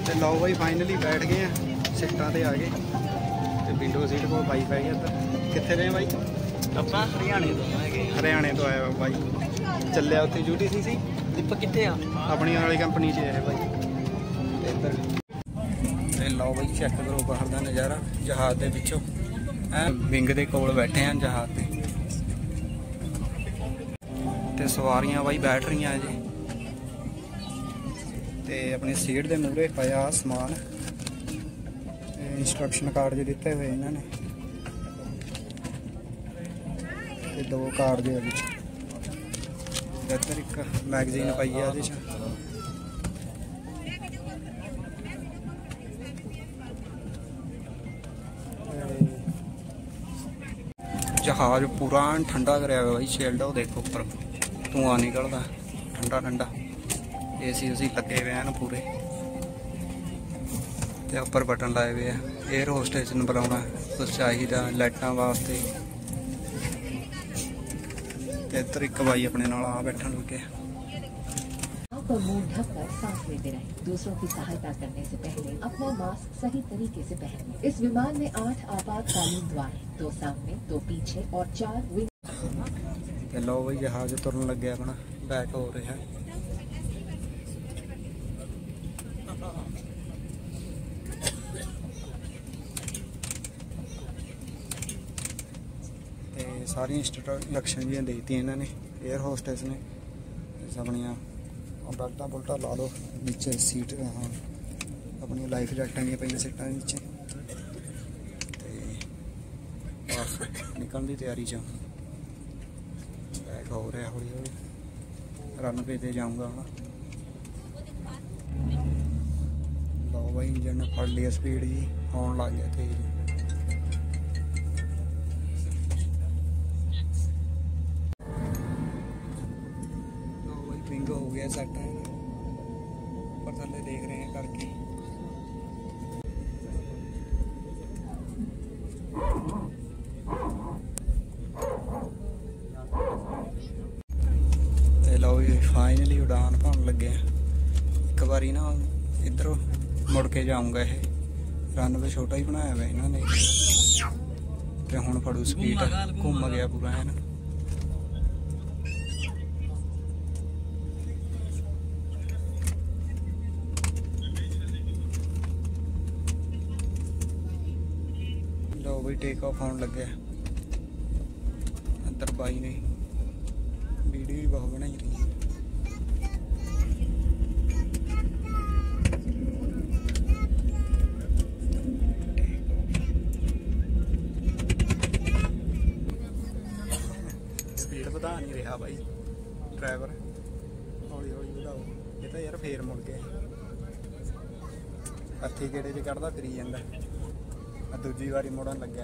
ਤੇ ਲਓ ਬਾਈ ਫਾਈਨਲੀ ਬੈਠ ਗਏ ਆ, ਸੀਟਾਂ ਤੇ ਆ ਗਏ ਤੇ ਵਿੰਡੋ ਸੀਟ ਕੋਲ ਬਾਈ ਪੈ ਗਿਆ। ਤਾਂ ਕਿੱਥੇ ਰਹੇ ਬਾਈ? ਆਪਾਂ ਹਰਿਆਣੇ ਤੋਂ ਹੈਗੇ। ਹਰਿਆਣੇ ਤੋਂ ਆਇਆ ਬਾਈ, ਚੱਲਿਆ ਉੱਥੇ UTC ਸੀ। ਦੀਪਕ ਕਿੱਥੇ ਆ? ਆਪਣੀ ਵਾਲੀ ਕੰਪਨੀ 'ਚ ਹੈ ਬਾਈ। ਇੱਧਰ ਤੇ ਲਓ ਬਾਈ ਚੈੱਕ ਕਰੋ ਬਾਹਰ ਦਾ ਨਜ਼ਾਰਾ ਜਹਾਜ਼ ਦੇ ਵਿੱਚੋਂ। ਵਿੰਗ ਦੇ ਕੋਲ ਬੈਠੇ ਆ ਜਹਾਜ਼ ਤੇ ਸਵਾਰੀਆਂ ਬਾਈ ਬੈਠ ਰਹੀਆਂ ਜੀ। ਤੇ ਆਪਣੀ ਸੀਟ ਦੇ ਮੂਹਰੇ ਪਿਆ ਸਮਾਨ, ਇੰਸਟਰਕਸ਼ਨ ਕਾਰਡ ਜੇ ਦਿੱਤੇ ਹੋਏ ਇਹਨਾਂ ਨੇ ਤੇ 2 ਕਾਰਡ ਦੇ ਵਿੱਚ। ਇੱਧਰ ਇੱਕ ਮੈਗਜ਼ੀਨ ਪਾਈ ਆ ਇਹਦੇ 'ਚ। जहाज पूरा ठंडा कराया हुआ भाई, शेल्ड वो देखो ऊपर धुआं निकलता ठंडा ठंडा। AC उसी लगे हुए हैं पूरे ते ऊपर बटन लाए हुए हैं। एयर होस्टेस नूं बुलाउणा कुछ चाहिए लाइटां वास्ते। इधर एक भाई अपने नाल आ बैठन लगे। मुंह ढककर सांस लेते रहें। दूसरों की सहायता करने से पहले अपना मास्क सही तरीके से पहनें। इस विमान में 8 आपातकालीन द्वार हैं, 2 सामने, 2 पीछे और 4 विंग। लो भाई जहाज तुरन लगे अपना बैक हो रहा है। सारी इंस्ट्रक्शन जी देती इन्होंने एयर होस्टेस ने। अपनिया बेल्टा बुल्टा ला लो, नीचे सीट हाँ अपनी लाइफ जैकटा भी पई सीटा नीचे। बस निकलने की तैयारी च बैक हो रहा हौली हौली, रनवे ते जाऊँगा। लो भाई इंजन ने फड़ लिया स्पीड जी, आने लग गया तेज। विंग हो गया सेट है, ऊपर थल्ले देख रहे हैं करके। लो फाइनली उड़ान भन लगे। एक बारी ना इधर मुड़ के जाऊंगा। ये रनवे छोटा ही बनाया हुआ इन्होंने ते हुण फड़ू स्पीड, घूम गया पूरा है ना। लो भाई टेक ऑफ होने लगे। अंदर बाई ने वीडियो भी बहुत बनाई रही। स्पीड बता नहीं रहा भाई ड्राइवर, हौली हौली बढ़ाओ। ये तो यार फेर मुड़ गए, हथी गेड़े च कढ़दा फिरी जांदा। दूजी बारी मुड़न लग्या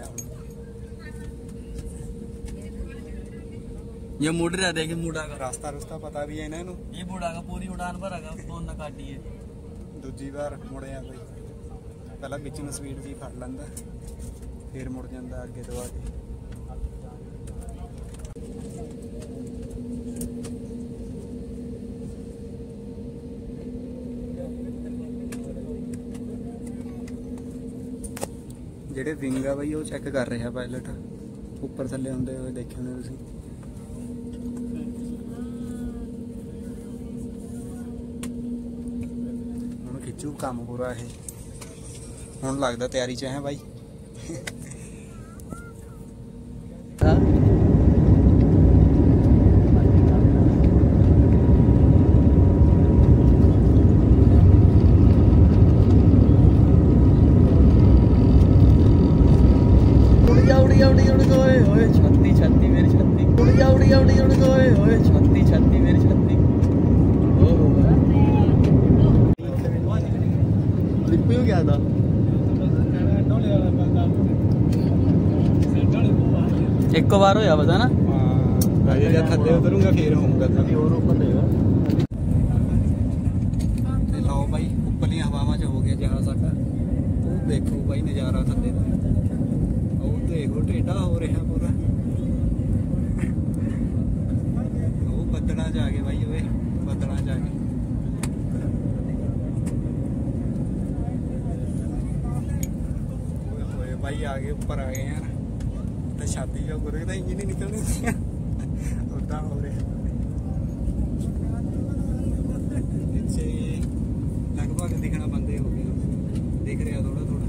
ये मुड़ रहा, देखे मुड़ा का रास्ता रुस्ता पता भी है इन्हों। ये मुड़ा का पूरी उड़ान भरा फोन ना काटी है। दूजी बार मुड़िया कोई पहला बिच में स्पीड जी फड़ लेंदा, फिर मुड़ जाता अगे तो आगे। ਜਿਹੜੇ ਵਿੰਗ ਆ ਬਈ ਉਹ ਚੈੱਕ ਕਰ ਰਿਹਾ ਪਾਇਲਟ, ਉੱਪਰ ਥੱਲੇ ਹੁੰਦੇ ਹੋਏ ਦੇਖੇ ਹੋਣੇ ਤੁਸੀਂ। ਹੁਣ ਖਿੱਚੂ ਕੰਮ ਪੂਰਾ ਇਹ, ਹੁਣ ਲੱਗਦਾ ਤਿਆਰੀ 'ਚ ਹੈ ਬਾਈ। एक बार होया बता ना, जब थल्ले उतरूंगा फिर होऊंगा तभी और ऊपर लेगा। लो भाई उपरली हवावां च हो गया जहाज साडा। वो देखो भाई नज़ारा थल्ले दा, वो देखो टेढ़ा हो रहा पूरा। वो बदलां च आ गए भाई, ओए बदलां च आ गए। भाई आगे ऊपर आ गए यार तो छाती जो गुरे तो इंजन ही निकलने उदा हो रहा पीछे लगभग दिखना बंदे हो गए दिख रहा थोड़ा थोड़ा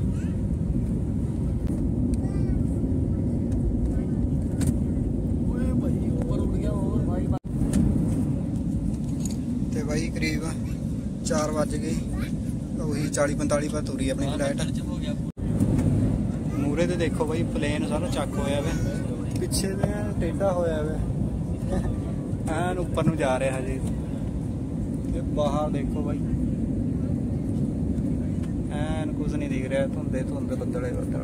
ਤੇ ਬਾਈ ਕਰੀਬ 4 ਵੱਜ ਗਏ ਉਹੀ 40-45 ਪਰ ਤੁਰੀ ਆਪਣੀ ਫਲਾਈਟ ਮੂਰੇ ਤੇ ਦੇਖੋ ਬਾਈ ਪਲੇਨ ਸਾਰਾ ਚੱਕ ਹੋਇਆ ਵਾ ਪਿੱਛੇ ਤੇ ਟੇਢਾ ਹੋਇਆ ਵਾ ਐਨ ਉੱਪਰ ਨੂੰ ਜਾ ਰਿਹਾ ਹਜੇ ਤੇ ਬਾਹਰ ਦੇਖੋ ਬਾਈ ਐਨ ਕੁਝ ਨਹੀਂ ਦਿਖ ਰਿਹਾ ਧੁੰਦੇ ਧੁੰਦ ਬੱਦਲੇ ਬੱਦਲ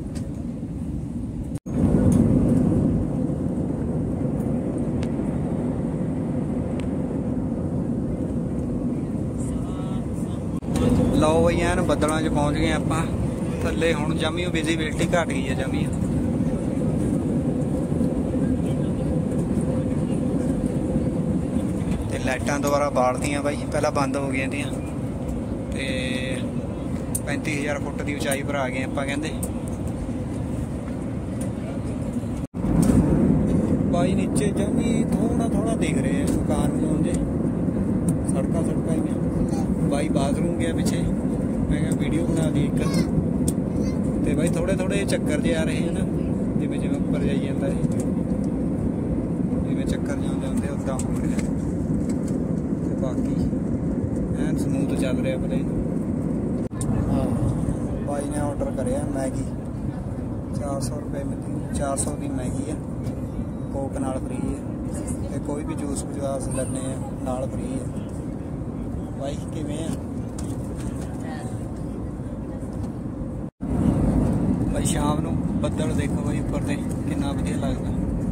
ਲਓ ਬਈ ਐਨ ਬੱਦਲਾਂ 'ਚ ਪਹੁੰਚ ਗਏ ਆਪਾਂ ਥੱਲੇ ਹੁਣ ਜਮੀ ਵਿਜ਼ਿਬਿਲਟੀ ਘਟ ਗਈ ਹੈ ਜਮੀ ਤੇ ਲਾਈਟਾਂ ਦੁਬਾਰਾ ਬਾਲਦੀਆਂ ਬਾਈ ਪਹਿਲਾਂ ਬੰਦ ਹੋ ਗਈਆਂ ਤੀਆਂ ਤੇ 35000 ਫੁੱਟ ਦੀ ਉਚਾਈ ਪਰ ਆ ਗਏ ਆਪਾਂ ਕਹਿੰਦੇ ਬਾਈ ਨੀਚੇ ਜਮੀ ਥੋੜਾ ਥੋੜਾ ਦਿਖ ਰਹੇ ਆ ਮਕਾਨ ਨੂੰ ਜੇ ਸੜਕਾਂ ਸੜਕਾਂ ਹੀ ਬਾਈ ਬਾਥਰੂਮ ਗਿਆ ਪਿੱਛੇ ਮੈਂ ਕਿਹਾ ਵੀਡੀਓ ਬਣਾ ਦੀ ਇੱਕ ਤੇ ਬਾਈ ਥੋੜੇ ਥੋੜੇ ਚੱਕਰ ਜੇ ਆ ਰਹੇ ਹਨ ਜਿਵੇਂ ਜਿਵੇਂ ਉੱਪਰ ਜਾਈ ਜਾਂਦਾ ਹੈ ਜਿਵੇਂ ਚੱਕਰ ਜਾਂਦੇ ਹੁੰਦੇ ਉਦਾਂ ਹੋ ਰਿਹਾ ਤੇ ਬਾਕੀ ਐਨ ਸਮੂਥ ਚੱਲ ਰਿਹਾ ਪਲੇਨ ਬਾਈ ਨੇ ਆਰਡਰ ਕਰਿਆ ਮੈਗੀ 400 ਰੁਪਏ ਮਿਲਦੀ 400 ਦੀ ਮੈਗੀ ਆ ਕੋਕ ਨਾਲ ਫ੍ਰੀ ਹੈ ਤੇ ਕੋਈ ਵੀ ਜੂਸ ਵਜਾਸ ਲੈਣੇ ਆ ਨਾਲ ਫ੍ਰੀ ਹੈ ਬਾਈ ਕਿਵੇਂ ਆ ਬਾਈ ਸ਼ਾਮ ਨੂੰ ਬੱਦਲ ਦੇਖੋ ਬਾਈ ਉੱਪਰ ਤੇ ਕਿੰਨਾ ਵਧੀਆ ਲੱਗਦਾ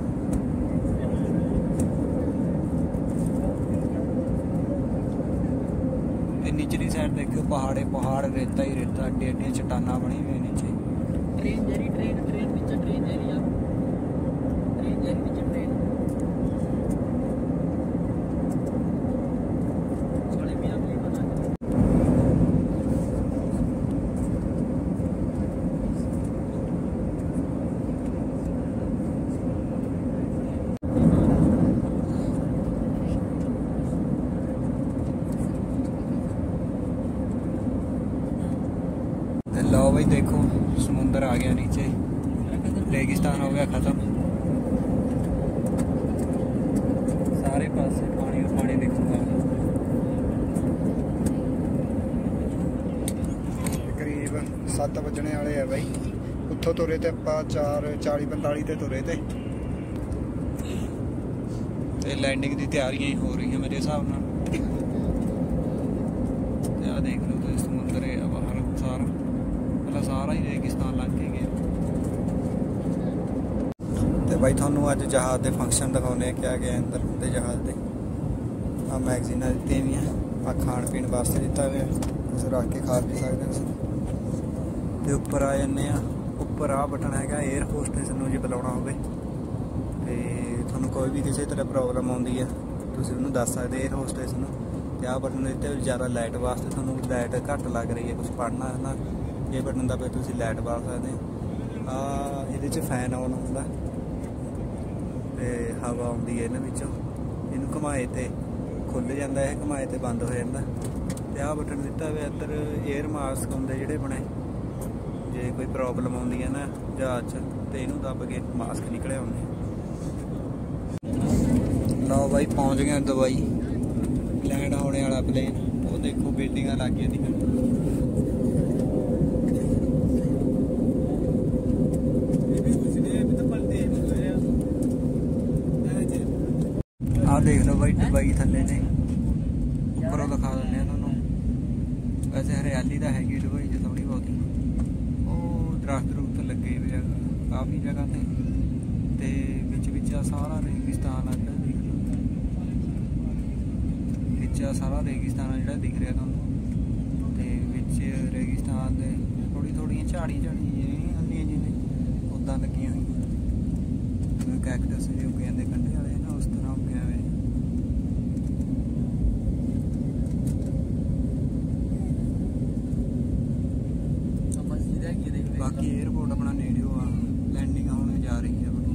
ਤੇ ਨੀਚਲੀ ਸਾਈਡ ਦੇਖੋ ਪਹਾੜੇ ਪਹਾੜ ਰੇਤਾ ਹੀ ਰੇਤਾ ਅੱਡੇ ਅੱਡੀਆਂ ਚਟਾਨਾਂ ਬਣੀ ਹੋਈ ਨੀਚੇ ट्रेन जरी ट्रेन पीछे ट्रेन जरी आ ट्रेन जरी पीछे ट्रेन साले भी अगली बना लो भाई देखो समुंदर आ गया नीचे रेगिस्तान हो गया खत्म सारे पासे पानी और पानी दिखूंगा करीब 7 बजने वाले है भाई उत्थों तुरे ते ਆਪਾਂ 4:40-45 ਤੇ ਤੁਰੇ ਤੇ लैंडिंग की तैयारियां ही हो रही हैं मेरे हिसाब नाल आ देख लो तो समुंदर है बाहर सारा सारा ही रेगिस्तान लग के गया तो भाई थानू अज जहाज़ के फंक्शन दिखाने क्या गया अंदर के जहाज़ के आ मैगजीन दित्ती हुई हैं आ खाण पीण वास्ते दिता हुआ तुम रख के खा पी सकते तो उपर आ जाने उपर आ बटन है एयर होस्टेस नूं जे बुलाना हो तो थानू कोई भी किसी तरह प्रॉब्लम आती है तुम उन्होंने दस सकते एयर होस्टेस नूं ते आ बटन दिते ज़्यादा लाइट वास्ते थानू लाइट घट लग रही है कुछ पढ़ना है ना ये बटन दबे तुम लाइट बाल सकते ये फैन ऑन होंगे तो हवा आती है इन्होंने इन घुमाए तो खुल जाता है घुमाए तो बंद हो जाता तो आ बटन दिता हुआ इधर एयर मास्क होंगे जोड़े बने जे कोई प्रॉब्लम आती है ना जहाज तो इनू दब के मास्क निकले आने लो भाई पहुँच गए दुबई लैंड होने वाला प्लेन वो देखो बिल्डिंग लग गई देख लो भाई दुबई थले ने उपरों दिखा दें थोनों वैसे हरियाली तो हैगी दुबई च थोड़ी बहुती दरख्त दुरख्त लगे हुए काफ़ी जगह ते बिच सारा रेगिस्तान है देख लो बिच सारा रेगिस्तान जो दिख रहा थोनों ते बिच रेगिस्तान के थोड़ी थोड़ी झाड़ी हल्लियां जिन्हें उदा लगियां हुई कैक्टस जो उगे जाते कंढे वाले ना उस तरह उगे हुए बाकी एयरपोर्ट अपना नेड़े आ, लैंडिंग होने जा रही है अपनी।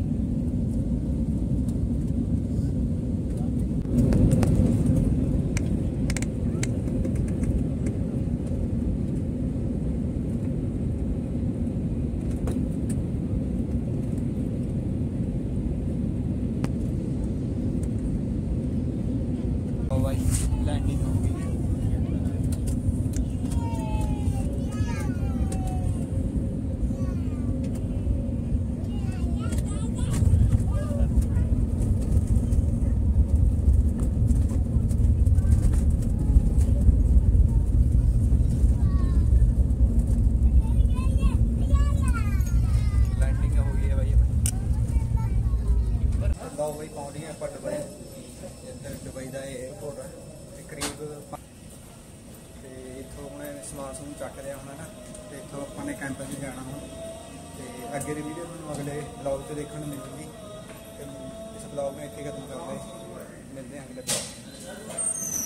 तो भाई लैंडिंग हो गई है। लैंडिंग हो गई है भाई लो भाई पहुंच गए ਆਪਾਂ ਦੁਬਈ। ਇੱਧਰ ਦੁਬਈ ਦਾ 에어ਪੋਰਟ ਹੈ ਤੇ ਕਰੀਬ ਤੇ ਇੱਥੋਂ ਮੈਂ ਸਮਾਨ ਸਮੂਨ ਚੱਕ ਲਿਆ ਹੁਣ ਨਾ ਤੇ ਇੱਥੋਂ ਆਪਾਂ ਨੇ ਕੈਂਪ 'ਚ ਜਾਣਾ ਹੁਣ ਤੇ ਅੱਗੇ ਦੀ ਵੀਡੀਓ ਤੁਹਾਨੂੰ ਅਗਲੇ ਵਲੌਗ 'ਚ ਦੇਖਣ ਨੂੰ ਮਿਲੂਗੀ ਤੇ ਇਸ ਵਲੌਗ ਨੂੰ ਇੱਥੇ ਖਤਮ ਕਰਦੇ, ਮਿਲਦੇ ਹਾਂ ਅਗਲੇ ਵਲੌਗ।